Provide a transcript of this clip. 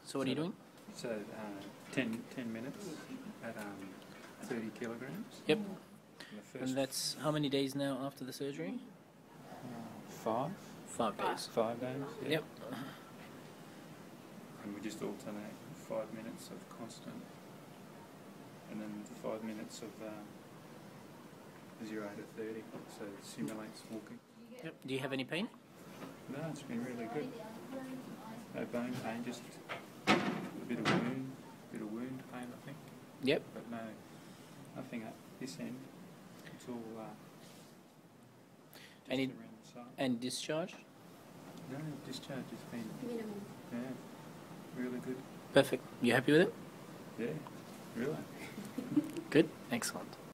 So what are you doing? So 10 minutes at 30 kilograms. Yep. And the first And that's how many days now after the surgery? 5 5 days. 5 days. Yeah. Yep. And we just alternate 5 minutes of constant, and then 5 minutes of 0 to 30. So it simulates walking. Yep. Do you have any pain? No, it's been really good. No bone pain, just a bit of wound pain, I think. Yep. But no, nothing at this end. It's all just Any- around the side. And discharge? No, discharge has been Minimum. really good. Perfect. You happy with it? Yeah, really. Good. Excellent.